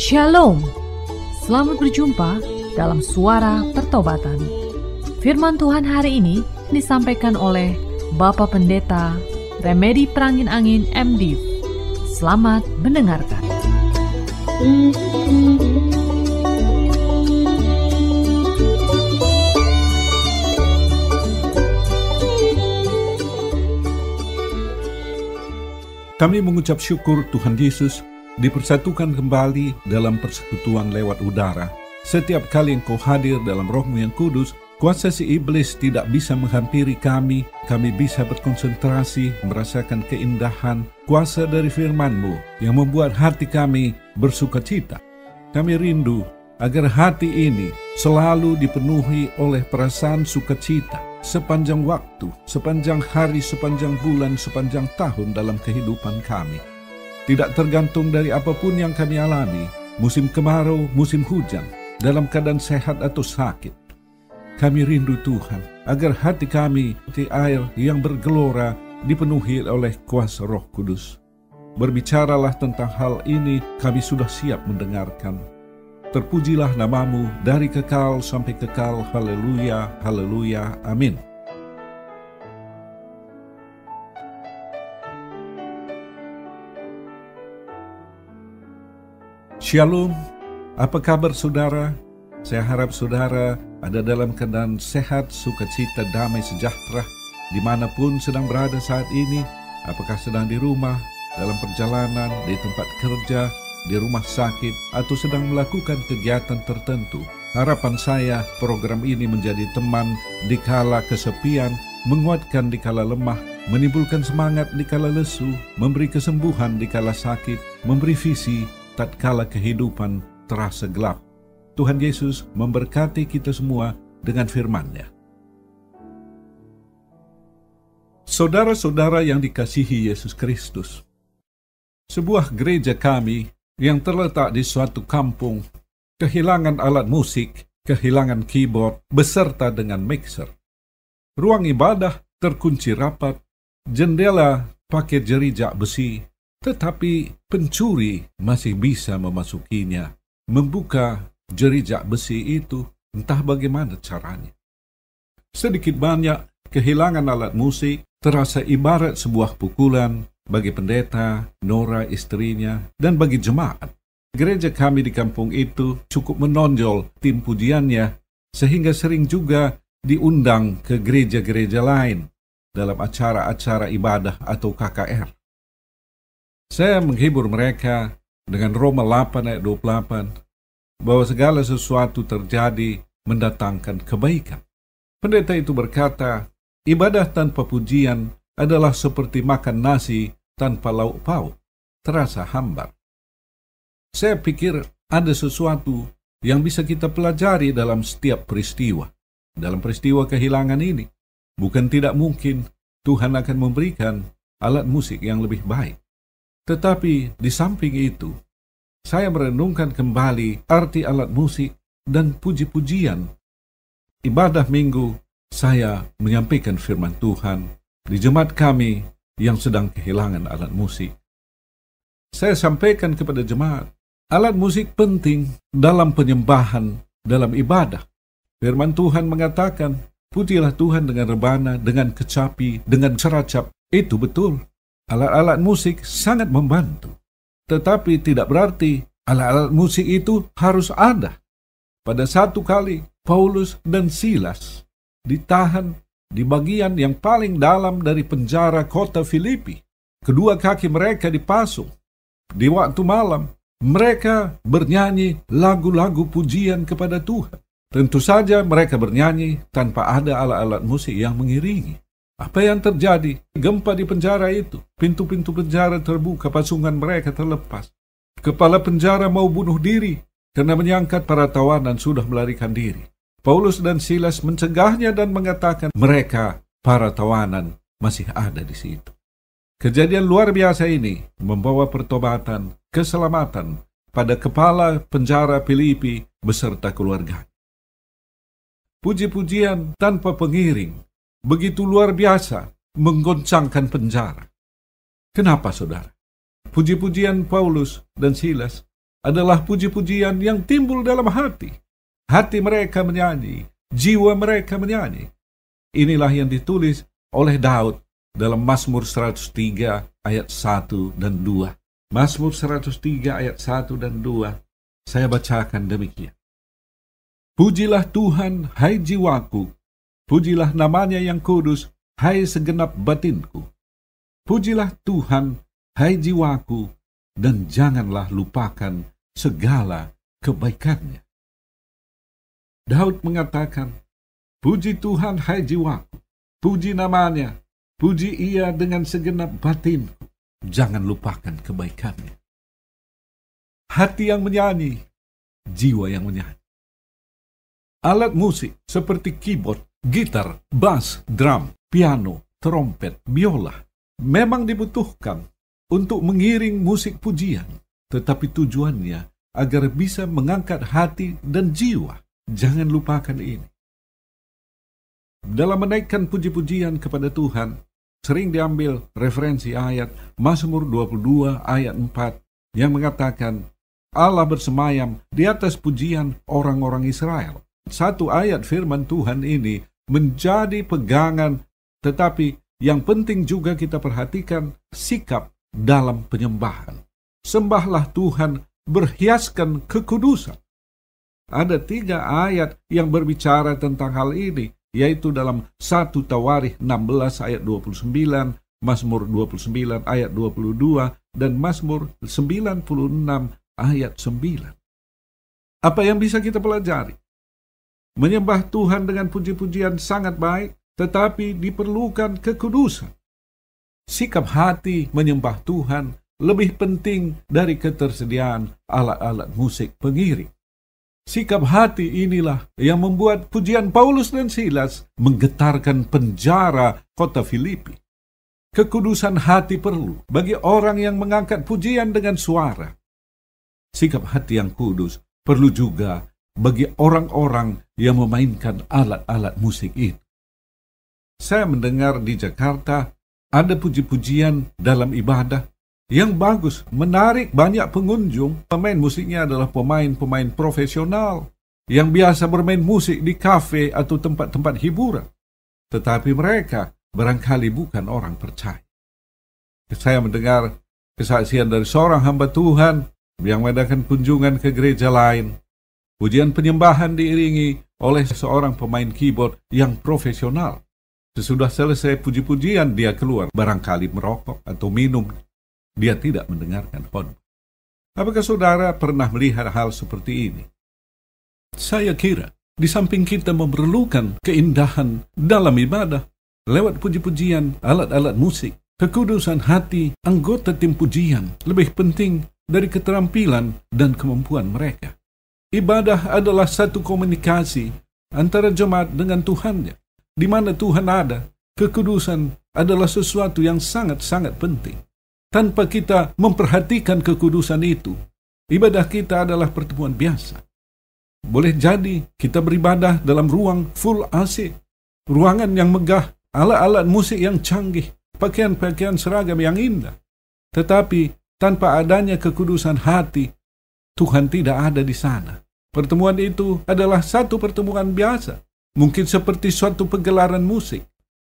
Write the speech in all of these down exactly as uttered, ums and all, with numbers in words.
Shalom, selamat berjumpa dalam Suara Pertobatan. Firman Tuhan hari ini disampaikan oleh Bapak Pendeta Remedi Perangin Angin M Div. Selamat mendengarkan. Kami mengucap syukur Tuhan Yesus dipersatukan kembali dalam persekutuan lewat udara. Setiap kali Engkau hadir dalam Roh-Mu yang kudus, kuasa si iblis tidak bisa menghampiri kami. Kami bisa berkonsentrasi, merasakan keindahan, kuasa dari firman-Mu yang membuat hati kami bersukacita. Kami rindu agar hati ini selalu dipenuhi oleh perasaan sukacita sepanjang waktu, sepanjang hari, sepanjang bulan, sepanjang tahun dalam kehidupan kami. Tidak tergantung dari apapun yang kami alami, musim kemarau, musim hujan, dalam keadaan sehat atau sakit. Kami rindu Tuhan, agar hati kami seperti air yang bergelora dipenuhi oleh kuasa Roh Kudus. Berbicaralah tentang hal ini, kami sudah siap mendengarkan. Terpujilah namamu dari kekal sampai kekal, haleluya, haleluya, amin. Shalom, apa kabar saudara? Saya harap saudara ada dalam keadaan sehat, sukacita, damai, sejahtera, dimanapun sedang berada saat ini. Apakah sedang di rumah, dalam perjalanan, di tempat kerja, di rumah sakit, atau sedang melakukan kegiatan tertentu. Harapan saya program ini menjadi teman di kala kesepian, menguatkan di kala lemah, menimbulkan semangat di kala lesu, memberi kesembuhan di kala sakit, memberi visi tatkala kehidupan terasa gelap. Tuhan Yesus memberkati kita semua dengan firman-Nya. Saudara-saudara yang dikasihi Yesus Kristus, sebuah gereja kami yang terletak di suatu kampung kehilangan alat musik, kehilangan keyboard, beserta dengan mixer. Ruang ibadah terkunci rapat, jendela pakai jerijak besi, tetapi pencuri masih bisa memasukinya, membuka jerijak besi itu, entah bagaimana caranya. Sedikit banyak kehilangan alat musik terasa ibarat sebuah pukulan bagi pendeta, Nora istrinya, dan bagi jemaat. Gereja kami di kampung itu cukup menonjol tim pujiannya, sehingga sering juga diundang ke gereja-gereja lain dalam acara-acara ibadah atau K K R. Saya menghibur mereka dengan Roma delapan ayat dua puluh delapan, bahwa segala sesuatu terjadi mendatangkan kebaikan. Pendeta itu berkata, ibadah tanpa pujian adalah seperti makan nasi tanpa lauk pauk, terasa hambar. Saya pikir ada sesuatu yang bisa kita pelajari dalam setiap peristiwa. Dalam peristiwa kehilangan ini, bukan tidak mungkin Tuhan akan memberikan alat musik yang lebih baik. Tetapi di samping itu, saya merenungkan kembali arti alat musik dan puji-pujian. Ibadah minggu, saya menyampaikan firman Tuhan di jemaat kami yang sedang kehilangan alat musik. Saya sampaikan kepada jemaat, alat musik penting dalam penyembahan, dalam ibadah. Firman Tuhan mengatakan, pujilah Tuhan dengan rebana, dengan kecapi, dengan ceracap. Itu betul. Alat-alat musik sangat membantu. Tetapi tidak berarti alat-alat musik itu harus ada. Pada satu kali, Paulus dan Silas ditahan di bagian yang paling dalam dari penjara kota Filipi. Kedua kaki mereka dipasung. Di waktu malam, mereka bernyanyi lagu-lagu pujian kepada Tuhan. Tentu saja mereka bernyanyi tanpa ada alat-alat musik yang mengiringi. Apa yang terjadi? Gempa di penjara itu. Pintu-pintu penjara terbuka, pasungan mereka terlepas. Kepala penjara mau bunuh diri karena menyangka para tawanan sudah melarikan diri. Paulus dan Silas mencegahnya dan mengatakan mereka, para tawanan, masih ada di situ. Kejadian luar biasa ini membawa pertobatan, keselamatan pada kepala penjara Filipi beserta keluarga. Puji-pujian tanpa pengiring begitu luar biasa menggoncangkan penjara. Kenapa, saudara? Puji-pujian Paulus dan Silas adalah puji-pujian yang timbul dalam hati. Hati mereka menyanyi, jiwa mereka menyanyi. Inilah yang ditulis oleh Daud dalam Mazmur seratus tiga ayat satu dan dua. Mazmur seratus tiga ayat satu dan dua. Saya bacakan demikian. Pujilah Tuhan, hai jiwaku. Pujilah namanya yang kudus, hai segenap batinku. Pujilah Tuhan, hai jiwaku, dan janganlah lupakan segala kebaikannya. Daud mengatakan, puji Tuhan, hai jiwaku. Puji namanya, puji ia dengan segenap batinku. Jangan lupakan kebaikannya. Hati yang menyanyi, jiwa yang menyanyi. Alat musik seperti keyboard, gitar, bass, drum, piano, trompet, biola memang dibutuhkan untuk mengiring musik pujian, tetapi tujuannya agar bisa mengangkat hati dan jiwa. Jangan lupakan ini. Dalam menaikkan puji-pujian kepada Tuhan, sering diambil referensi ayat Mazmur dua puluh dua ayat empat yang mengatakan Allah bersemayam di atas pujian orang-orang Israel. Satu ayat firman Tuhan ini menjadi pegangan, tetapi yang penting juga kita perhatikan sikap dalam penyembahan. Sembahlah Tuhan, berhiaskan kekudusan. Ada tiga ayat yang berbicara tentang hal ini, yaitu dalam satu Tawarikh enam belas ayat dua puluh sembilan, Mazmur dua puluh sembilan ayat dua puluh dua, dan Mazmur sembilan puluh enam ayat sembilan. Apa yang bisa kita pelajari? Menyembah Tuhan dengan puji-pujian sangat baik, tetapi diperlukan kekudusan. Sikap hati menyembah Tuhan lebih penting dari ketersediaan alat-alat musik pengiring. Sikap hati inilah yang membuat pujian Paulus dan Silas menggetarkan penjara kota Filipi. Kekudusan hati perlu bagi orang yang mengangkat pujian dengan suara. Sikap hati yang kudus perlu juga bagi orang-orang yang memainkan alat-alat musik itu. Saya mendengar di Jakarta ada puji-pujian dalam ibadah yang bagus, menarik banyak pengunjung. Pemain musiknya adalah pemain-pemain profesional yang biasa bermain musik di kafe atau tempat-tempat hiburan. Tetapi mereka barangkali bukan orang percaya. Saya mendengar kesaksian dari seorang hamba Tuhan yang mengadakan kunjungan ke gereja lain. Pujian penyembahan diiringi oleh seorang pemain keyboard yang profesional. Sesudah selesai puji-pujian, dia keluar, barangkali merokok atau minum. Dia tidak mendengarkan khotbah. Apakah saudara pernah melihat hal seperti ini? Saya kira, di samping kita memerlukan keindahan dalam ibadah, lewat puji-pujian, alat-alat musik, kekudusan hati anggota tim pujian lebih penting dari keterampilan dan kemampuan mereka. Ibadah adalah satu komunikasi antara jemaat dengan Tuhannya. Di mana Tuhan ada, kekudusan adalah sesuatu yang sangat-sangat penting. Tanpa kita memperhatikan kekudusan itu, ibadah kita adalah pertemuan biasa. Boleh jadi kita beribadah dalam ruang full A C, ruangan yang megah, alat-alat musik yang canggih, pakaian-pakaian seragam yang indah. Tetapi tanpa adanya kekudusan hati, Tuhan tidak ada di sana. Pertemuan itu adalah satu pertemuan biasa, mungkin seperti suatu pegelaran musik.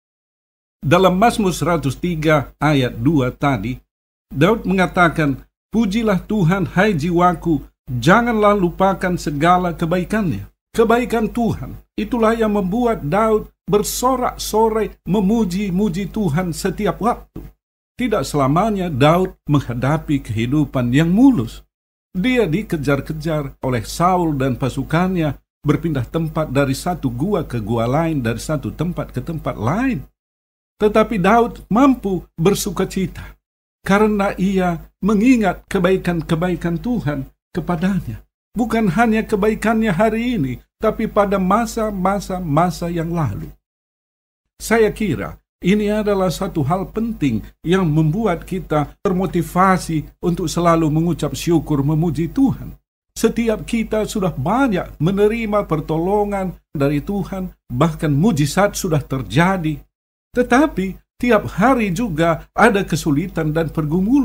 Dalam Mazmur seratus tiga ayat dua tadi, Daud mengatakan, pujilah Tuhan, hai jiwaku, janganlah lupakan segala kebaikannya. Kebaikan Tuhan, itulah yang membuat Daud bersorak-sorai memuji-muji Tuhan setiap waktu. Tidak selamanya Daud menghadapi kehidupan yang mulus. Dia dikejar-kejar oleh Saul dan pasukannya, berpindah tempat dari satu gua ke gua lain, dari satu tempat ke tempat lain. Tetapi Daud mampu bersukacita karena ia mengingat kebaikan-kebaikan Tuhan kepadanya. Bukan hanya kebaikannya hari ini, tapi pada masa-masa-masa yang lalu. Saya kira ini adalah satu hal penting yang membuat kita termotivasi untuk selalu mengucap syukur memuji Tuhan. Setiap kita sudah banyak menerima pertolongan dari Tuhan, bahkan mujizat sudah terjadi. Tetapi tiap hari juga ada kesulitan dan pergumulan.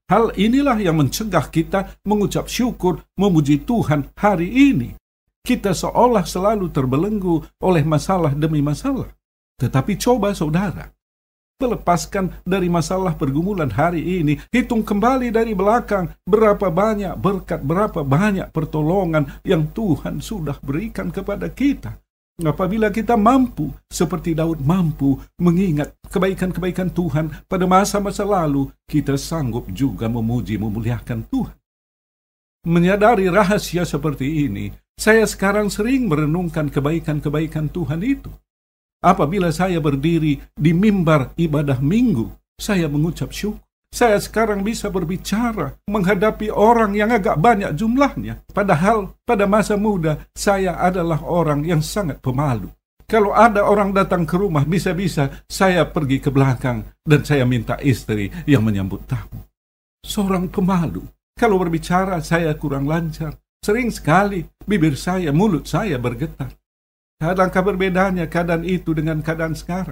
Hal inilah yang mencegah kita mengucap syukur, memuji Tuhan hari ini. Kita seolah selalu terbelenggu oleh masalah demi masalah. Tetapi coba saudara, melepaskan dari masalah pergumulan hari ini, hitung kembali dari belakang berapa banyak berkat, berapa banyak pertolongan yang Tuhan sudah berikan kepada kita. Apabila kita mampu, seperti Daud mampu mengingat kebaikan-kebaikan Tuhan pada masa-masa lalu, kita sanggup juga memuji, memuliakan Tuhan. Menyadari rahasia seperti ini, saya sekarang sering merenungkan kebaikan-kebaikan Tuhan itu. Apabila saya berdiri di mimbar ibadah minggu, saya mengucap syukur. Saya sekarang bisa berbicara menghadapi orang yang agak banyak jumlahnya. Padahal pada masa muda saya adalah orang yang sangat pemalu. Kalau ada orang datang ke rumah, bisa-bisa saya pergi ke belakang dan saya minta istri yang menyambut tamu. Seorang pemalu. Kalau berbicara saya kurang lancar. Sering sekali bibir saya, mulut saya bergetar. Adakah berbedanya keadaan itu dengan keadaan sekarang?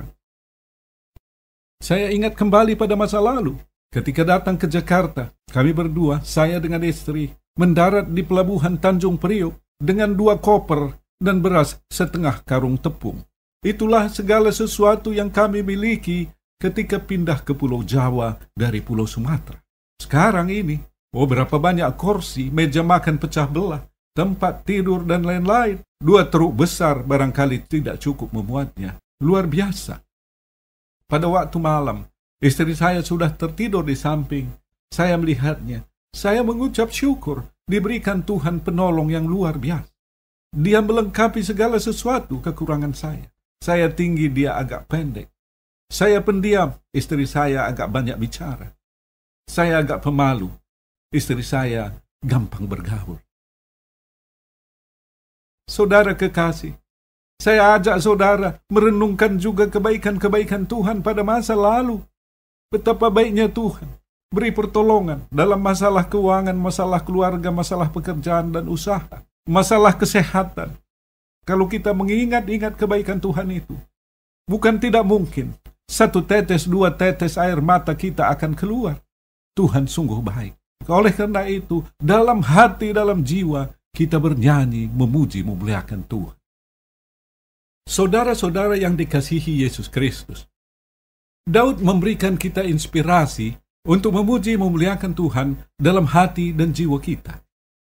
Saya ingat kembali pada masa lalu. Ketika datang ke Jakarta, kami berdua, saya dengan istri, mendarat di pelabuhan Tanjung Priok dengan dua koper dan beras setengah karung tepung. Itulah segala sesuatu yang kami miliki ketika pindah ke Pulau Jawa dari Pulau Sumatera. Sekarang ini, oh berapa banyak kursi, meja makan pecah belah, tempat tidur dan lain-lain. Dua teruk besar barangkali tidak cukup memuatnya. Luar biasa. Pada waktu malam, istri saya sudah tertidur di samping. Saya melihatnya. Saya mengucap syukur diberikan Tuhan penolong yang luar biasa. Dia melengkapi segala sesuatu kekurangan saya. Saya tinggi, dia agak pendek. Saya pendiam, istri saya agak banyak bicara. Saya agak pemalu, istri saya gampang bergaul. Saudara kekasih, saya ajak saudara merenungkan juga kebaikan-kebaikan Tuhan pada masa lalu. Betapa baiknya Tuhan beri pertolongan dalam masalah keuangan, masalah keluarga, masalah pekerjaan dan usaha, masalah kesehatan. Kalau kita mengingat-ingat kebaikan Tuhan itu, bukan tidak mungkin satu tetes, dua tetes air mata kita akan keluar. Tuhan sungguh baik. Oleh karena itu, dalam hati, dalam jiwa, kita bernyanyi, memuji, memuliakan Tuhan. Saudara-saudara yang dikasihi Yesus Kristus, Daud memberikan kita inspirasi untuk memuji, memuliakan Tuhan dalam hati dan jiwa kita.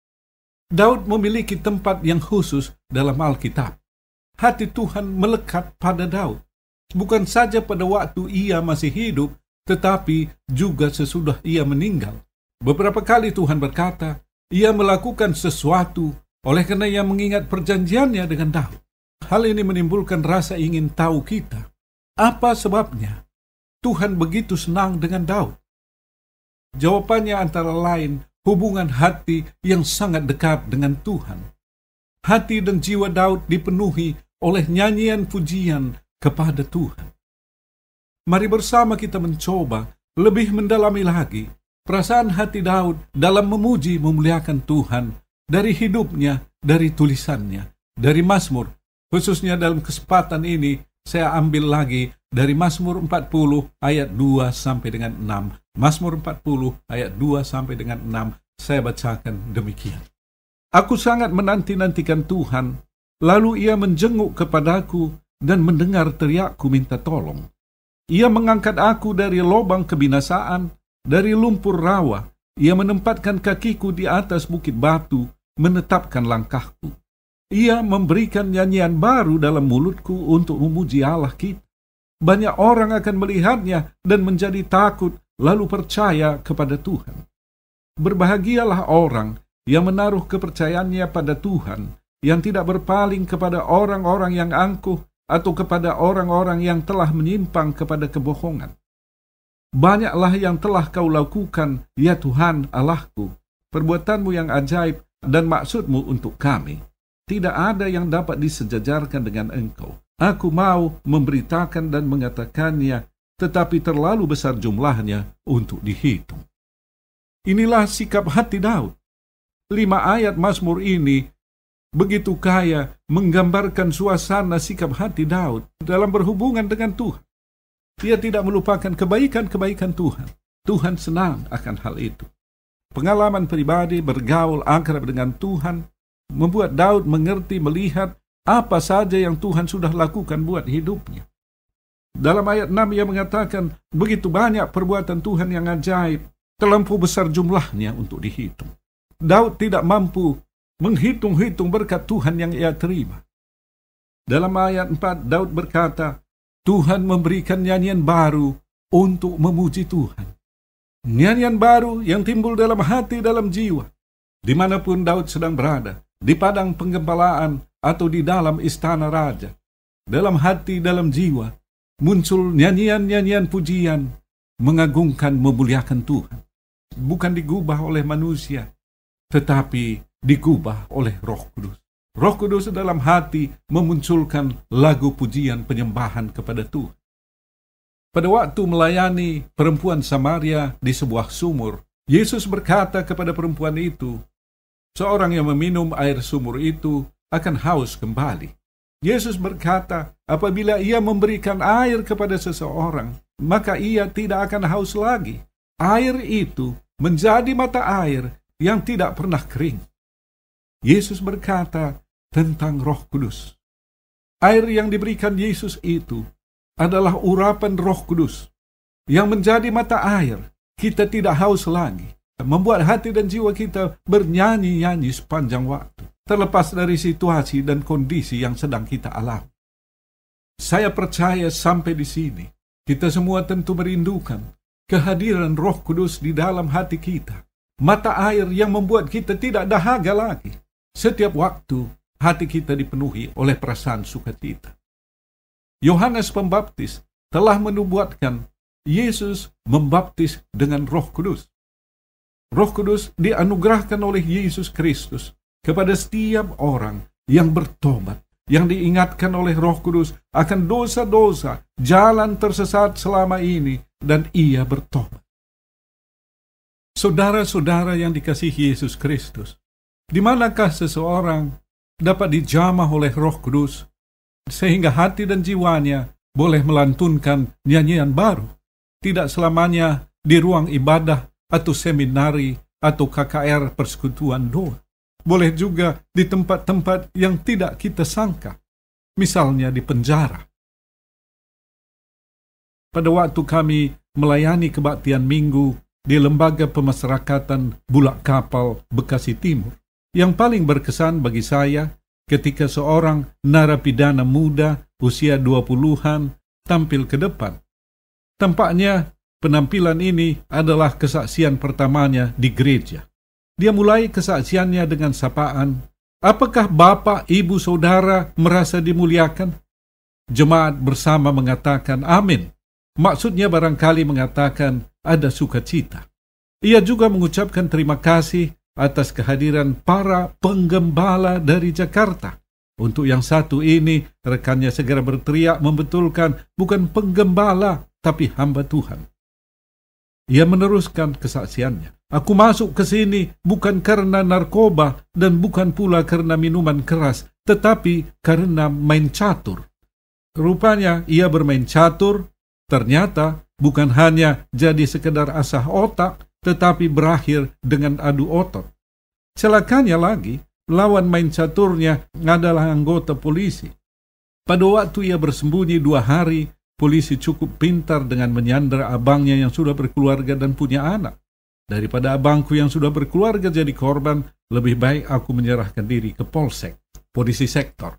Daud memiliki tempat yang khusus dalam Alkitab. Hati Tuhan melekat pada Daud. Bukan saja pada waktu ia masih hidup, tetapi juga sesudah ia meninggal. Beberapa kali Tuhan berkata, ia melakukan sesuatu oleh karena ia mengingat perjanjiannya dengan Daud. Hal ini menimbulkan rasa ingin tahu kita. Apa sebabnya Tuhan begitu senang dengan Daud? Jawabannya antara lain hubungan hati yang sangat dekat dengan Tuhan. Hati dan jiwa Daud dipenuhi oleh nyanyian pujian kepada Tuhan. Mari bersama kita mencoba lebih mendalami lagi perasaan hati Daud dalam memuji, memuliakan Tuhan dari hidupnya, dari tulisannya, dari Mazmur. Khususnya dalam kesempatan ini, saya ambil lagi dari Mazmur empat puluh ayat dua sampai dengan enam. Mazmur empat puluh ayat dua sampai dengan enam, saya bacakan demikian. Aku sangat menanti-nantikan Tuhan, lalu ia menjenguk kepadaku dan mendengar teriakku minta tolong. Ia mengangkat aku dari lubang kebinasaan, dari lumpur rawa. Ia menempatkan kakiku di atas bukit batu, menetapkan langkahku. Ia memberikan nyanyian baru dalam mulutku untuk memuji Allah kita. Banyak orang akan melihatnya dan menjadi takut, lalu percaya kepada Tuhan. Berbahagialah orang yang menaruh kepercayaannya pada Tuhan, yang tidak berpaling kepada orang-orang yang angkuh atau kepada orang-orang yang telah menyimpang kepada kebohongan. Banyaklah yang telah kau lakukan, ya Tuhan Allahku, perbuatanmu yang ajaib dan maksudmu untuk kami. Tidak ada yang dapat disejajarkan dengan engkau. Aku mau memberitakan dan mengatakannya, tetapi terlalu besar jumlahnya untuk dihitung. Inilah sikap hati Daud. Lima ayat Mazmur ini begitu kaya menggambarkan suasana sikap hati Daud dalam berhubungan dengan Tuhan. Dia tidak melupakan kebaikan-kebaikan Tuhan. Tuhan senang akan hal itu. Pengalaman pribadi bergaul akrab dengan Tuhan membuat Daud mengerti melihat apa saja yang Tuhan sudah lakukan buat hidupnya. Dalam ayat enam ia mengatakan, begitu banyak perbuatan Tuhan yang ajaib, terlampau besar jumlahnya untuk dihitung. Daud tidak mampu menghitung-hitung berkat Tuhan yang ia terima. Dalam ayat empat, Daud berkata, Tuhan memberikan nyanyian baru untuk memuji Tuhan. Nyanyian baru yang timbul dalam hati, dalam jiwa. Dimanapun Daud sedang berada, di padang penggembalaan atau di dalam istana raja, dalam hati, dalam jiwa, muncul nyanyian-nyanyian pujian, mengagungkan, memuliakan Tuhan. Bukan digubah oleh manusia, tetapi digubah oleh Roh Kudus. Roh Kudus dalam hati memunculkan lagu pujian penyembahan kepada Tuhan. Pada waktu melayani perempuan Samaria di sebuah sumur, Yesus berkata kepada perempuan itu, seorang yang meminum air sumur itu akan haus kembali. Yesus berkata, apabila ia memberikan air kepada seseorang, maka ia tidak akan haus lagi. Air itu menjadi mata air yang tidak pernah kering. Yesus berkata tentang Roh Kudus. Air yang diberikan Yesus itu adalah urapan Roh Kudus yang menjadi mata air. Kita tidak haus lagi, membuat hati dan jiwa kita bernyanyi-nyanyi sepanjang waktu, terlepas dari situasi dan kondisi yang sedang kita alami. Saya percaya sampai di sini, kita semua tentu merindukan kehadiran Roh Kudus di dalam hati kita. Mata air yang membuat kita tidak dahaga lagi. Setiap waktu, hati kita dipenuhi oleh perasaan sukacita. Yohanes Pembaptis telah menubuatkan Yesus membaptis dengan Roh Kudus. Roh Kudus dianugerahkan oleh Yesus Kristus kepada setiap orang yang bertobat, yang diingatkan oleh Roh Kudus akan dosa-dosa, jalan tersesat selama ini, dan ia bertobat. Saudara-saudara yang dikasihi Yesus Kristus, di manakah seseorang dapat dijamah oleh Roh Kudus sehingga hati dan jiwanya boleh melantunkan nyanyian baru? Tidak selamanya di ruang ibadah atau seminari atau K K R persekutuan doa. Boleh juga di tempat-tempat yang tidak kita sangka, misalnya di penjara. Pada waktu kami melayani kebaktian minggu di Lembaga Pemasyarakatan Bulak Kapal, Bekasi Timur, yang paling berkesan bagi saya ketika seorang narapidana muda usia dua puluhan tampil ke depan. Tampaknya penampilan ini adalah kesaksian pertamanya di gereja. Dia mulai kesaksiannya dengan sapaan, apakah Bapak, Ibu, Saudara merasa dimuliakan? Jemaat bersama mengatakan amin. Maksudnya barangkali mengatakan ada sukacita. Ia juga mengucapkan terima kasih atas kehadiran para penggembala dari Jakarta. Untuk yang satu ini, rekannya segera berteriak membetulkan bukan penggembala, tapi hamba Tuhan. Ia meneruskan kesaksiannya. Aku masuk ke sini bukan karena narkoba dan bukan pula karena minuman keras, tetapi karena main catur. Rupanya ia bermain catur, ternyata bukan hanya jadi sekedar asah otak, tetapi berakhir dengan adu otot. Celakanya lagi, lawan main caturnya adalah anggota polisi. Pada waktu ia bersembunyi dua hari, polisi cukup pintar dengan menyandera abangnya yang sudah berkeluarga dan punya anak. Daripada abangku yang sudah berkeluarga jadi korban, lebih baik aku menyerahkan diri ke Polsek, polisi sektor.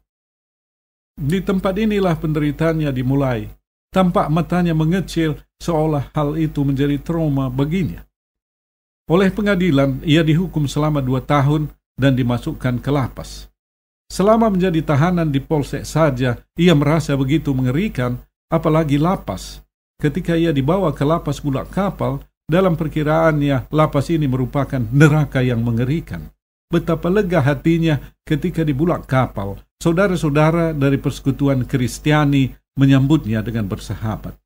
Di tempat inilah penderitaannya dimulai. Tampak matanya mengecil, seolah hal itu menjadi trauma baginya. Oleh pengadilan, ia dihukum selama dua tahun dan dimasukkan ke lapas. Selama menjadi tahanan di Polsek saja, ia merasa begitu mengerikan, apalagi lapas. Ketika ia dibawa ke lapas Bulak Kapal, dalam perkiraannya lapas ini merupakan neraka yang mengerikan. Betapa lega hatinya ketika di Bulak Kapal, saudara-saudara dari persekutuan Kristiani menyambutnya dengan bersahabat.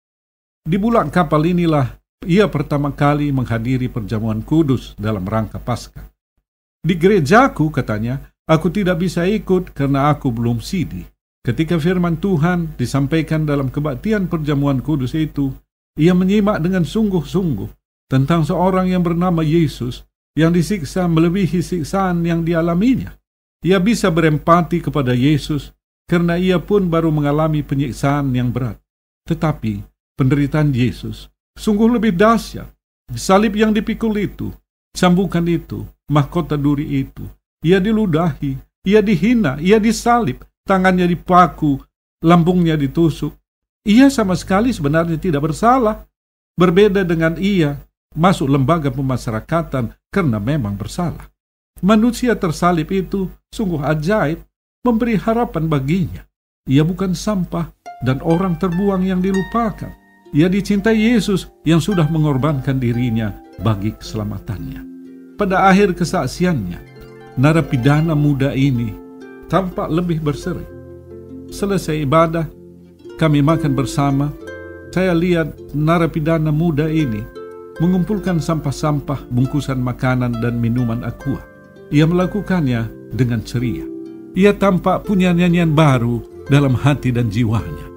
Di Bulak Kapal inilah ia pertama kali menghadiri perjamuan kudus dalam rangka Paskah. Di gerejaku, katanya, aku tidak bisa ikut karena aku belum sidi. Ketika firman Tuhan disampaikan dalam kebaktian perjamuan kudus itu, ia menyimak dengan sungguh-sungguh tentang seorang yang bernama Yesus yang disiksa melebihi siksaan yang dialaminya. Ia bisa berempati kepada Yesus karena ia pun baru mengalami penyiksaan yang berat. Tetapi penderitaan Yesus sungguh lebih dahsyat. Salib yang dipikul itu, cambukan itu, mahkota duri itu, ia diludahi, ia dihina, ia disalib, tangannya dipaku, lambungnya ditusuk. Ia sama sekali sebenarnya tidak bersalah. Berbeda dengan ia masuk lembaga pemasyarakatan karena memang bersalah. Manusia tersalib itu sungguh ajaib, memberi harapan baginya. Ia bukan sampah dan orang terbuang yang dilupakan. Ia dicintai Yesus yang sudah mengorbankan dirinya bagi keselamatannya. Pada akhir kesaksiannya, narapidana muda ini tampak lebih berseri. Selesai ibadah, kami makan bersama. Saya lihat narapidana muda ini mengumpulkan sampah-sampah, bungkusan makanan dan minuman aqua. Ia melakukannya dengan ceria. Ia tampak punya nyanyian baru dalam hati dan jiwanya.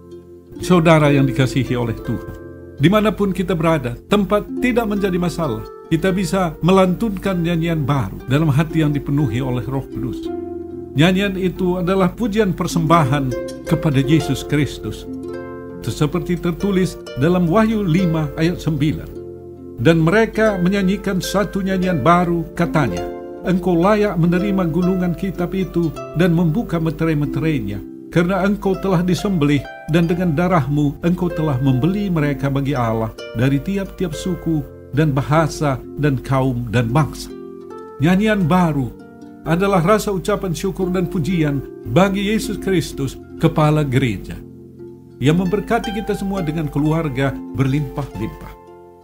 Saudara yang dikasihi oleh Tuhan, dimanapun kita berada, tempat tidak menjadi masalah. Kita bisa melantunkan nyanyian baru dalam hati yang dipenuhi oleh Roh Kudus. Nyanyian itu adalah pujian persembahan kepada Yesus Kristus, seperti tertulis dalam Wahyu lima ayat sembilan. Dan mereka menyanyikan satu nyanyian baru, katanya, Engkau layak menerima gulungan kitab itu dan membuka meterai-meterainya, karena engkau telah disembelih dan dengan darahmu engkau telah membeli mereka bagi Allah dari tiap-tiap suku dan bahasa dan kaum dan bangsa. Nyanyian baru adalah rasa ucapan syukur dan pujian bagi Yesus Kristus, Kepala Gereja, yang memberkati kita semua dengan keluarga berlimpah-limpah.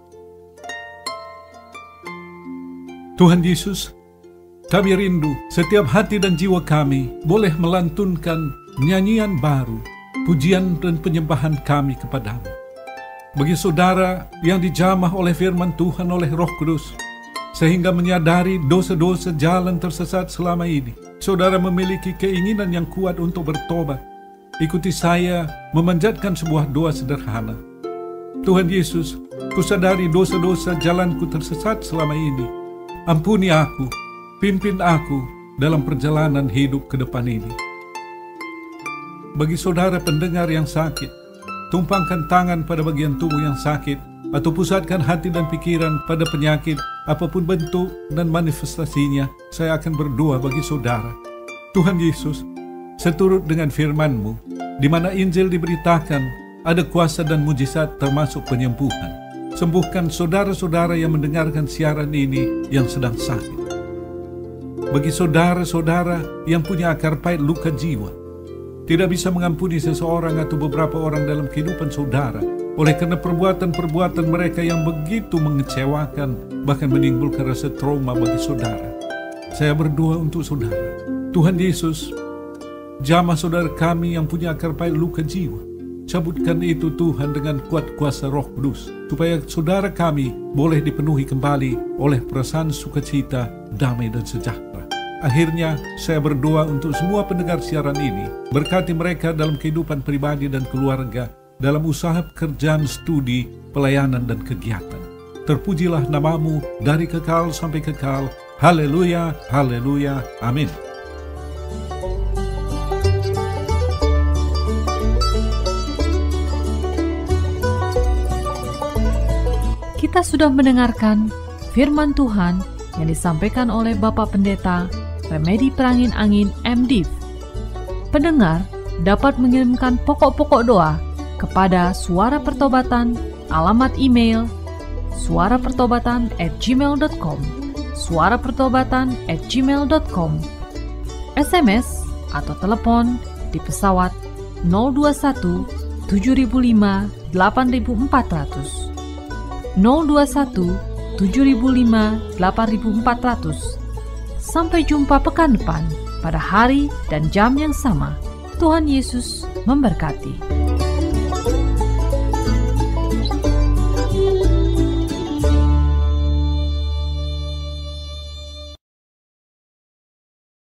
Tuhan Yesus, kami rindu setiap hati dan jiwa kami boleh melantunkan nyanyian baru, pujian dan penyembahan kami kepadamu. Bagi saudara yang dijamah oleh firman Tuhan oleh Roh Kudus, sehingga menyadari dosa-dosa jalan tersesat selama ini, saudara memiliki keinginan yang kuat untuk bertobat. Ikuti saya memanjatkan sebuah doa sederhana. Tuhan Yesus, kusadari dosa-dosa jalanku tersesat selama ini. Ampuni aku, pimpin aku dalam perjalanan hidup ke depan ini. Bagi saudara pendengar yang sakit, tumpangkan tangan pada bagian tubuh yang sakit, atau pusatkan hati dan pikiran pada penyakit, apapun bentuk dan manifestasinya. Saya akan berdoa bagi saudara. Tuhan Yesus, seturut dengan firman-Mu, di mana Injil diberitakan, ada kuasa dan mujizat termasuk penyembuhan. Sembuhkan saudara-saudara yang mendengarkan siaran ini yang sedang sakit. Bagi saudara-saudara yang punya akar pahit luka jiwa, tidak bisa mengampuni seseorang atau beberapa orang dalam kehidupan saudara, oleh karena perbuatan-perbuatan mereka yang begitu mengecewakan, bahkan menimbulkan rasa trauma bagi saudara. Saya berdoa untuk saudara. Tuhan Yesus, jamah saudara kami yang punya akar pahit luka jiwa, cabutkan itu Tuhan dengan kuat kuasa Roh Kudus, supaya saudara kami boleh dipenuhi kembali oleh perasaan sukacita, damai dan sejahtera. Akhirnya saya berdoa untuk semua pendengar siaran ini. Berkati mereka dalam kehidupan pribadi dan keluarga, dalam usaha pekerjaan, studi, pelayanan dan kegiatan. Terpujilah nama-Mu dari kekal sampai kekal. Haleluya, haleluya, amin. Kita sudah mendengarkan firman Tuhan yang disampaikan oleh Bapak Pendeta Remedi Prangin Angin M Div. Pendengar dapat mengirimkan pokok-pokok doa kepada Suara Pertobatan, alamat email suara pertobatan at gmail dot com, suara pertobatan at gmail dot com, S M S atau telepon di pesawat nol dua satu tujuh lima delapan empat nol nol, nol dua satu tujuh lima delapan empat nol nol. Sampai jumpa pekan depan pada hari dan jam yang sama. Tuhan Yesus memberkati.